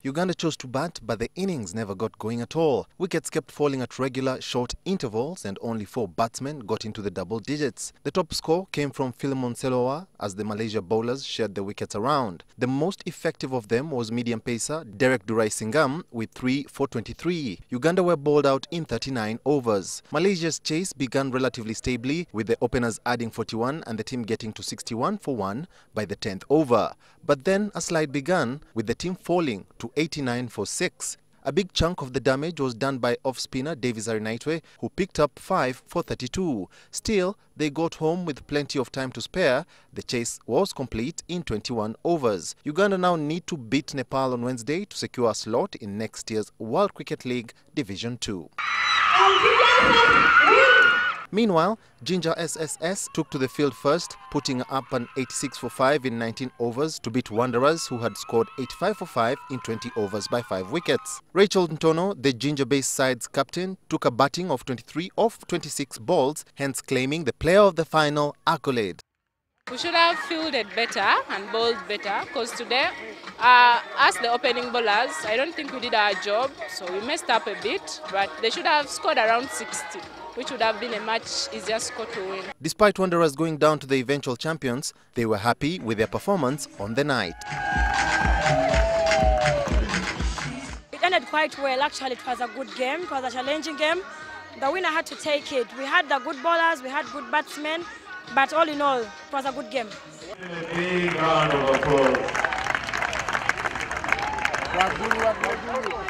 Uganda chose to bat, but the innings never got going at all. Wickets kept falling at regular, short intervals, and only 4 batsmen got into the double digits. The top score came from Philemon Selowa as the Malaysia bowlers shared the wickets around. The most effective of them was medium pacer Derek Durai Singam with 3 for 23. Uganda were bowled out in 39 overs. Malaysia's chase began relatively stably, with the openers adding 41 and the team getting to 61 for 1 by the 10th over. But then a slide began, with the team falling to 89 for 6. A big chunk of the damage was done by off-spinner Davis Arinaitwe, who picked up 5 for 32. Still, they got home with plenty of time to spare. The chase was complete in 21 overs. Uganda now need to beat Nepal on Wednesday to secure a slot in next year's World Cricket League Division 2. Meanwhile, Ginger SSS took to the field first, putting up an 86 for 5 in 19 overs to beat Wanderers, who had scored 85 for 5 in 20 overs by 5 wickets. Rachel Ntono, the Ginger-based side's captain, took a batting of 23 off 26 balls, hence claiming the player of the final accolade. We should have fielded better and bowled better, because today, as the opening bowlers, I don't think we did our job, so we messed up a bit, but they should have scored around 60. Which would have been a much easier score to win. Despite Wanderers going down to the eventual champions, they were happy with their performance on the night. It ended quite well. Actually, it was a good game. It was a challenging game. The winner had to take it. We had the good bowlers, we had good batsmen, but all in all, it was a good game. A big round of applause.